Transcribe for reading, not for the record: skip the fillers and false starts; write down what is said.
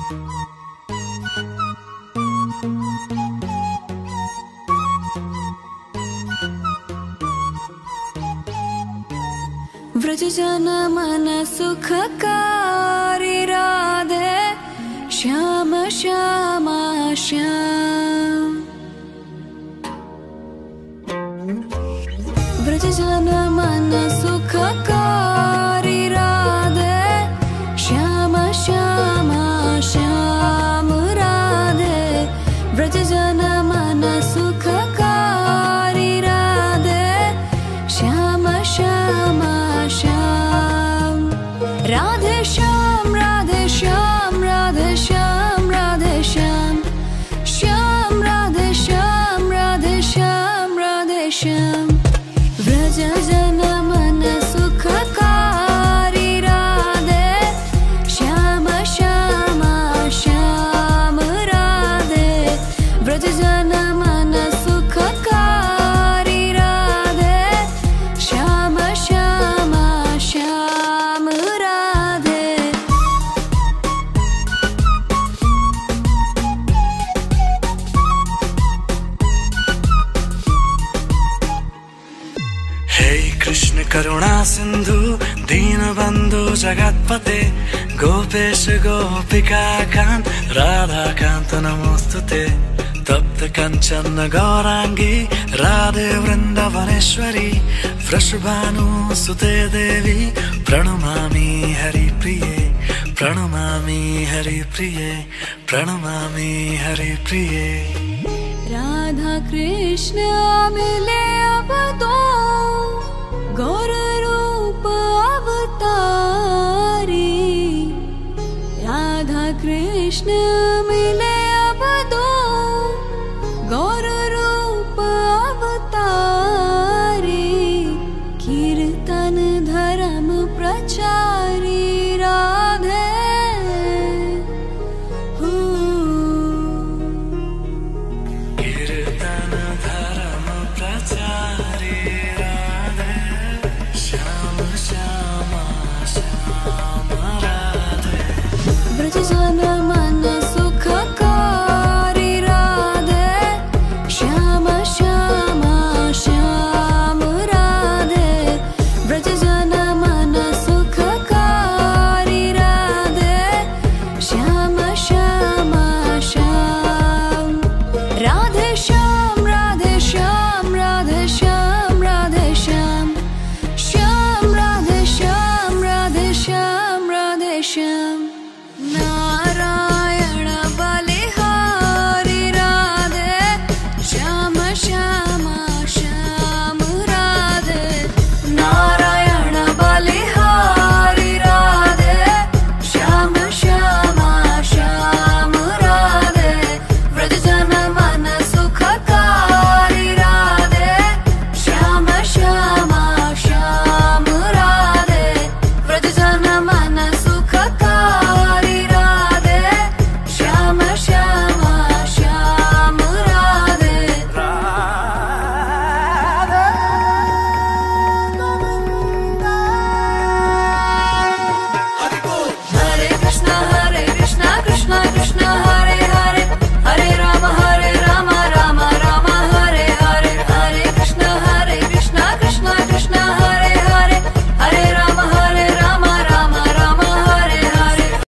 व्रज जन मन सुखकारी राधे श्याम श्यामा श्याम। व्रज जन मन सुखकारी राधे श्याम श्यामा श्याम राधे। व्रज जन मन सुखकारी राधे श्याम श्यामा श्याम। राधे श्याम राधे श्याम राधे श्याम राधे श्याम। श्याम राधे श्याम राधे श्याम राधे श्याम। व्रज जन मन सुखकारी राधे श्याम श्यामा श्याम राधे। व्रज जन मन सुखकारी राधे श्याम श्यामा श्याम राधे। हे कृष्ण करुणा सिंधु दीन बंधु जगत्पते गोपेश गोपिका कांत राधा कांत नमोस्तुते। तप्त कंचन गौरांगी राधे वृंदावनेश्वरी वृषभानु सुते देवी प्रणमामि हरिप्रिये प्रणमामि हरिप्रिये प्रणमामि हरिप्रिये। राधा कृष्ण मिले अब तो गौर रूप अवतारी। राधा कृष्ण मिले अब तो गौर रूप अवतारी। कीर्तन धर्म प्रचारी राधे कीर्तन धर्म प्रचारी राधे श्याम श्यामा श्याम राधे। व्रज जन